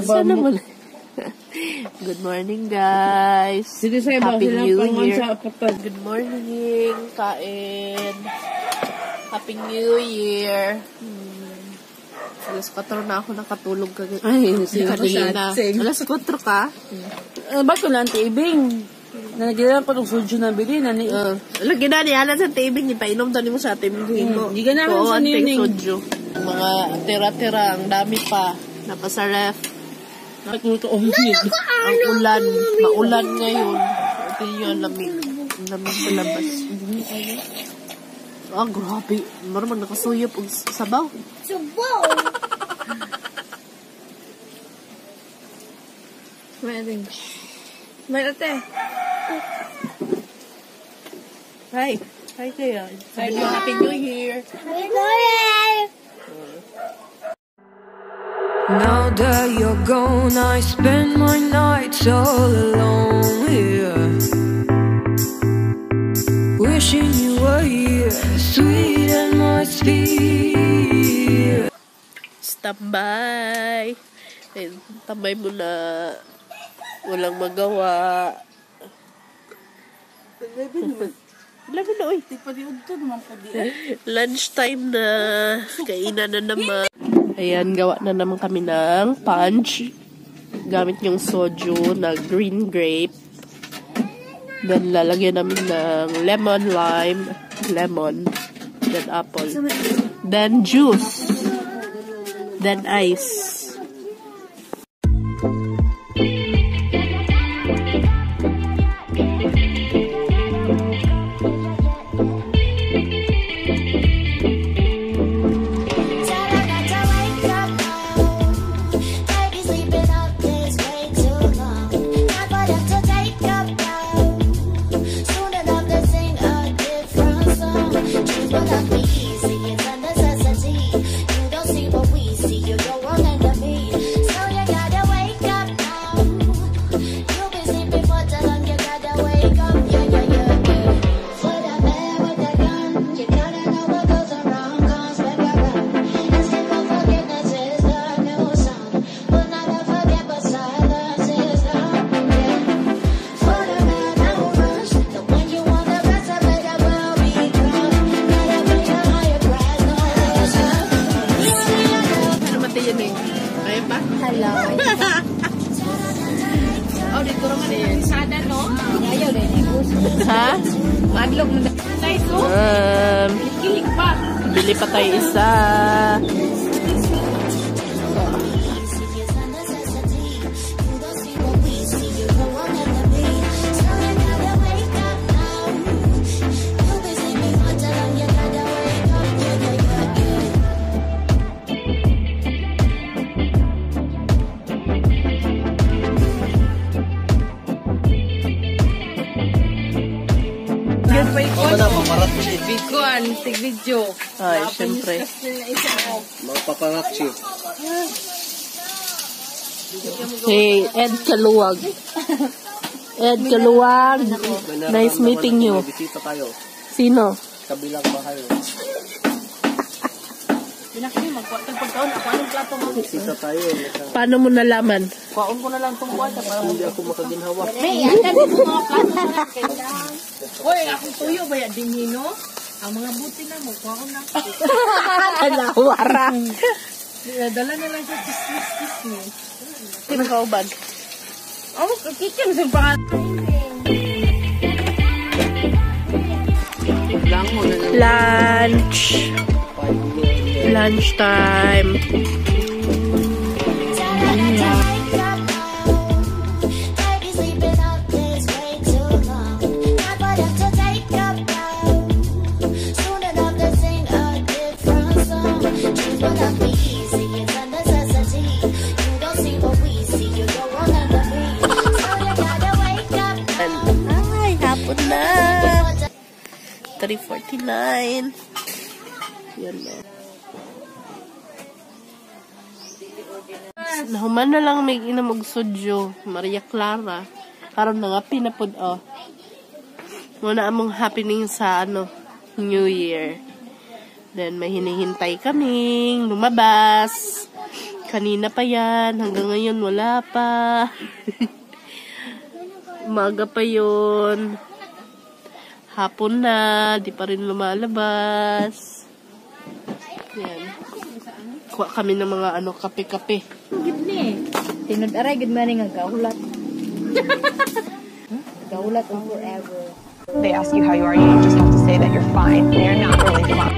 Sana mo. Good morning, guys. Happy New Year. Good morning, kain. Happy New Year. Alas 4 na ako nakatulog kagabi. Ay, kanina. Alas 4 ka? Ba't ko lang tibing? Nalagyan ko ng soju na bili. Lagyan na niya sa tibing. Ipainom tani mo sa tibing mo. Hindi ka naman sa nining. Soju. Mga tira-tira. Ang dami pa. Napasa ref. Ang ulan. Maulan ngayon. Ito yung lamig. Lamig sa labas. Ah, grabe. Marunong nakasuyop ang sabaw. Sabaw! Meron. Meron ate. Hi. Hi kayo. Sabi mo, Happy New Year. Happy New Year! Now that you're gone, I spend my nights all alone here, wishing you were here, sweet and my spear. Standby. Tambay mo na. Walang magawa. 11 na, oy. Lunchtime na. Kainan na naman. Ayan, gawa na naman kami ng punch. Gamit yung soju na green grape. Then, lalagyan namin ng lemon, lime, lemon, then apple. Then, juice. Then, ice. Ha? Madlog mo na. Saiso? Kilig pa. Bili pa tayo isa. Bikuan, tig-video. Ay, syempre. Magpaparatsi. Hey, 𝐒𝐿𝐻𝐿 𝐿𝐻𝐿. Nice meeting you. Bisita tayo. Sino? Kabilang bahay. Pinakini, magpagpagkaon. Ako anong plato mo? Bisita tayo. Paano mo nalaman? Kuhaon ko na lang itong buwan. Hindi ako makaginhawa. Hey, ang dami mo mga plato na kailangan. Uy, akong tuyo ba yan? Dinhino? Ang mga buti na mo. Kuhaon na. Alawara. Dala na lang sa chismis. Sino ka ubad? Oh, kakikim sa pangat. Lunch. Lunchtime. Ay, hapon na. 3:49. Yan na. Nahuman na lang may inamog soju. Maria Clara. Karon na nga pinapod, oh. Muna among happening sa, New Year. Then, may hinihintay kaming lumabas. Kanina pa yan. Hanggang ngayon wala pa. Umaga pa yun. Hapon na. Di pa rin lumalabas. Yan. Kuha kami ng mga kape-kape. Good ni. Tinod aray, good morning ang gaulat. Gaulat on forever. They ask you how you are, you just have to say that you're fine. They're not really fine.